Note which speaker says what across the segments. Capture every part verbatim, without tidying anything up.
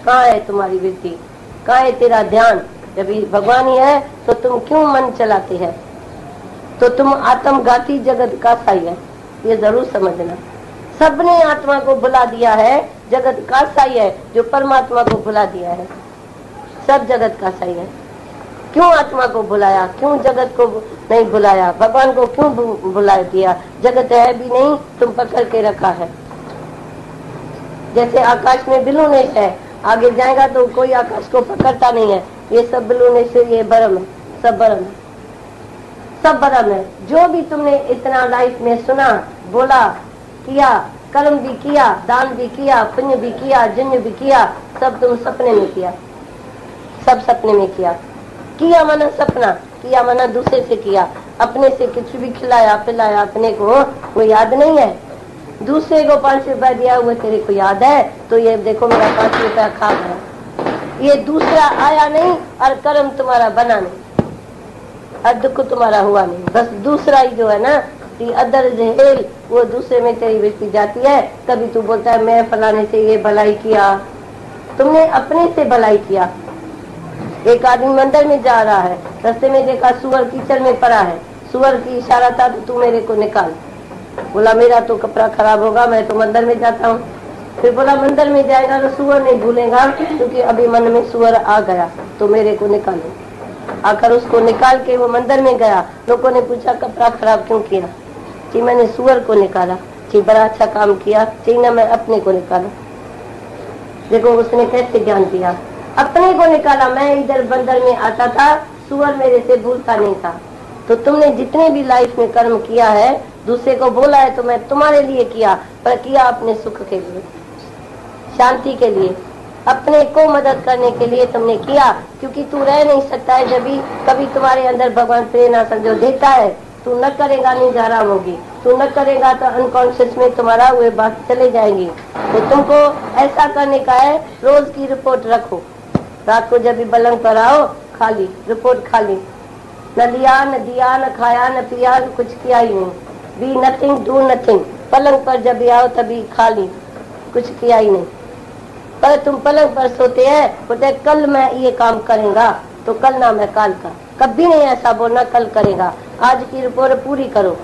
Speaker 1: कहाँ है तुम्हारी वृत्ति, कहाँ है तेरा ध्यान? जब भगवान ही है तो तुम क्यों मन चलाते हैं? तो तुम आत्मघाती जगत का साई है, ये जरूर समझना। सबने आत्मा को भुला दिया है, जगत का साई है जो परमात्मा को भुला दिया है। सब जगत का साई है। क्यों आत्मा को भुलाया, क्यों जगत को नहीं भुलाया, भगवान को क्यों भुला दिया? जगत है भी नहीं, तुम पकड़ के रखा है। जैसे आकाश में बिलूनेश है, आगे जाएगा तो कोई आकाश को पकड़ता नहीं है। ये सब बिलूनेश, ये भरम है, सब भरम है, सब भरम है। जो भी तुमने इतना लाइफ में सुना, बोला, किया, कर्म भी किया, दान भी किया, पुण्य भी किया, जन्य भी किया, सब तुम सपने में किया, सब सपने में किया। किया मना सपना, किया मना दूसरे से किया। अपने से कुछ भी खिलाया पिलाया अपने को वो याद नहीं है। दूसरे को पांच रुपया दिया हुआ तेरे को याद है, तो ये देखो मेरा पांच रुपया खा गया। ये दूसरा आया नहीं और कर्म तुम्हारा बना नहीं और दुख तुम्हारा हुआ नहीं। बस दूसरा ही जो है ना, अदर जहेल, वो दूसरे में तेरी वृत्ति जाती है। कभी तू बोलता है मैं फलाने से ये भलाई किया, तुमने अपने से भलाई किया। एक आदमी मंदिर में जा रहा है, रास्ते में देखा सुअर कीचड़ में पड़ा है, सुअर की इशारा था तो तू मेरे को निकाल। बोला मेरा तो कपड़ा खराब होगा, मैं तो मंदिर में जाता हूँ। फिर बोला मंदिर में जाएगा तो सुअर नहीं भूलेगा, क्योंकि अभी मन में सुअर आ गया, तो मेरे को निकालो। आकर उसको निकाल के वो मंदिर में गया। लोगों ने पूछा कपड़ा खराब क्यों किया? जी मैंने सुअर को निकाला। जी बड़ा अच्छा काम किया। जी ना मैं अपने को निकाला। देखो उसने कैसे ज्ञान दिया, अपने को निकाला। मैं इधर बंदर में आता था, सुअर मेरे से भूलता नहीं था। तो तुमने जितने भी लाइफ में कर्म किया है, दूसरे को बोला है तो मैं तुम्हारे लिए किया, पर किया अपने सुख के लिए, शांति के लिए, अपने को मदद करने के लिए तुमने किया। क्योंकि तू रह नहीं सकता है जब भी कभी तुम्हारे अंदर भगवान प्रेरणा समझो देता है, तू न करेगा नहीं आराम होगी, तू न करेगा तो अनकॉन्शियस में तुम्हारा वे बात चले जाएंगी। तो तुमको ऐसा करने का है, रोज की रिपोर्ट रखो। रात को जब भी पलंग पर आओ, खाली रिपोर्ट, खाली, न लिया न दिया न खाया न पिया, कुछ किया ही नहीं। Be nothing do nothing. पलंग पर जब भी आओ तभी खाली, कुछ किया ही नहीं। पर तुम पलंग पर सोते हैं, बोलते कल मैं ये काम करेगा, तो कल ना मैं काल का। कभी नहीं ऐसा बोलना कल करेगा, आज की रिपोर्ट पूरी करो।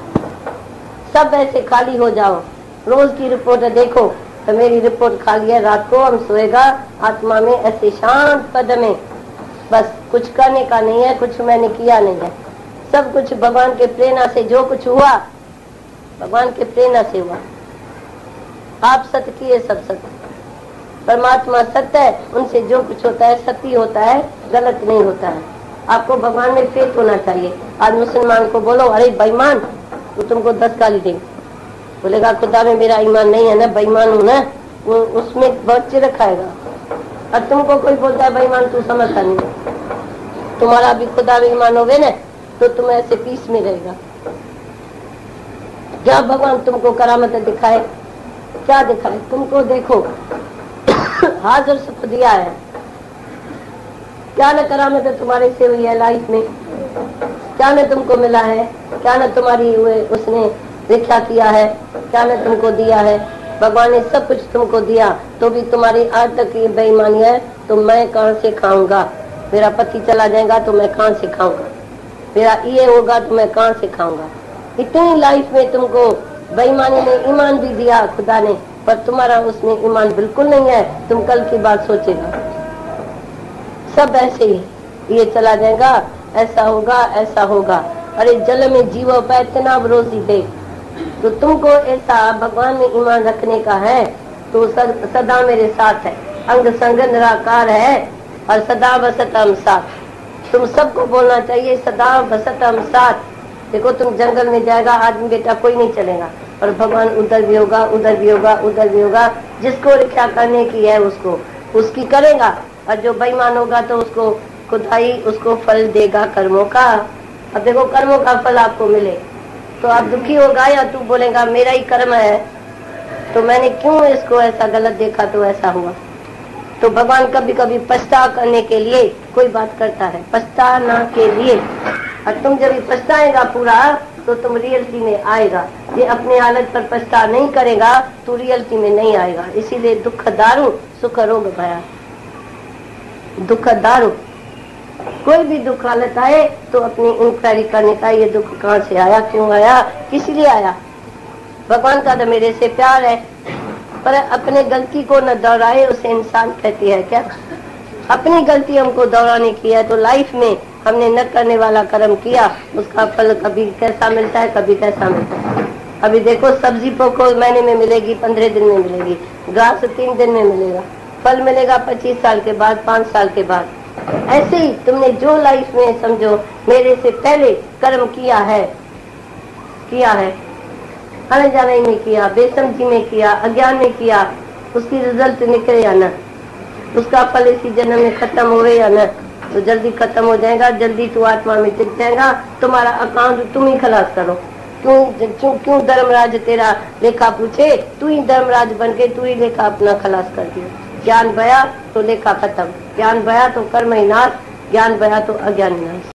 Speaker 1: सब ऐसे खाली हो जाओ, रोज की रिपोर्ट देखो तो मेरी रिपोर्ट खाली है। रात को हम सोएगा आत्मा में ऐसे शांत पद में, बस कुछ करने का नहीं है, कुछ मैंने किया नहीं है। सब कुछ भगवान के प्रेरणा से, जो कुछ हुआ भगवान के प्रेरणा से हुआ। आप सत्य किए, सब सत्य। परमात्मा सत्य है, उनसे जो कुछ होता है सत्य होता है, गलत नहीं होता है। आपको भगवान में फेथ होना चाहिए। आज मुसलमान को बोलो अरे बेईमान, वो तुमको दस गाली देंगे। बोलेगा खुदा में मेरा ईमान नहीं है ना, बेईमान हूँ ना, वो उसमें बहुत चिर खाएगा। और तुमको कोई बोलता है बेईमान, तू समझता नहीं। तुम्हारा भी खुदा में ईमान होगे ना, तो तुम ऐसे पीस में रहेगा। क्या भगवान तुमको करामत दिखाए, क्या दिखाए? तुमको देखो हाजिर सुख दिया है, क्या न करामत तुम्हारे से हुई है लाइफ में, क्या न तुमको मिला है, क्या न तुम्हारी हुए उसने रक्षा किया है, क्या न तुमको दिया है। भगवान ने सब कुछ तुमको दिया, तो भी तुम्हारी आज तक ये बेईमानी है, तो मैं कहाँ से खाऊंगा? मेरा पति चला जाएगा तो मैं कहाँ से खाऊंगा? मेरा ये होगा तो मैं कहाँ से खाऊंगा? इतनी लाइफ में तुमको बेईमानी ने ईमान भी दिया खुदा ने, पर तुम्हारा उसमें ईमान बिल्कुल नहीं है। तुम कल की बात सोचेगा, सब ऐसे ही, ये चला जाएगा, ऐसा होगा ऐसा होगा। अरे जल में जीवो पे इतना भरोसी दे, तो तुमको ऐसा भगवान में ईमान रखने का है तो सदा मेरे साथ है, अंग संग निराकार है और सदा बसत हम साथ। तुम सबको बोलना चाहिए सदा बसत हम साथ। देखो तुम जंगल में जाएगा आदमी बेटा, कोई नहीं चलेगा, और भगवान उधर भी होगा उधर भी होगा उधर भी होगा। जिसको रक्षा करने की है उसको उसकी करेगा, और जो बेईमान होगा तो उसको खुदाई उसको फल देगा कर्मों का। अब देखो कर्मों का फल आपको मिले तो आप दुखी होगा, या तू बोलेगा मेरा ही कर्म है तो मैंने क्यों इसको ऐसा गलत देखा तो ऐसा हुआ। तो भगवान कभी कभी पछता करने के लिए कोई बात करता है, पछताना के लिए। और तुम जब पछताएगा पूरा तो तुम रियलिटी में आएगा। ये अपने हालत पर पछता नहीं करेगा तो रियलिटी में नहीं आएगा। इसीलिए दुख दारू सुख रोग भया, दुख दारू। कोई भी दुख हालत आए तो अपनी इंक्वायरी करने का, ये दुख कहाँ से आया, क्यों आया, किस लिए आया। भगवान का तो मेरे से प्यार है, पर अपने गलती को न दोहराए उसे इंसान कहती है क्या। अपनी गलती हमको दोहराने की है तो लाइफ में हमने न करने वाला कर्म किया, उसका फल कभी कैसा मिलता है, कभी कैसा मिलता है। अभी देखो सब्जी को महीने में मिलेगी, पंद्रह दिन में मिलेगी, घास तीन दिन में मिलेगा, फल मिलेगा पच्चीस साल के बाद, पांच साल के बाद। ऐसे ही तुमने जो लाइफ में समझो मेरे से पहले कर्म किया है, किया है, आने जाने में किया, बेसमझी में किया, अज्ञान में किया, उसकी रिजल्ट निकले या न, उसका फल इसी जन्म में खत्म हुए या न, तो जल्दी खत्म हो जाएगा, जल्दी तू आत्मा में टिक जाएगा। तुम्हारा अकाउंट तुम ही खलास करो। क्यों क्यों क्यों धर्मराज तेरा लेखा पूछे, तू ही धर्मराज बन के तू ही लेखा अपना खलास कर दिया। ज्ञान बया तो लेखा खत्म, ज्ञान बया तो कर्म ही नाश, ज्ञान बया तो अज्ञान नाश।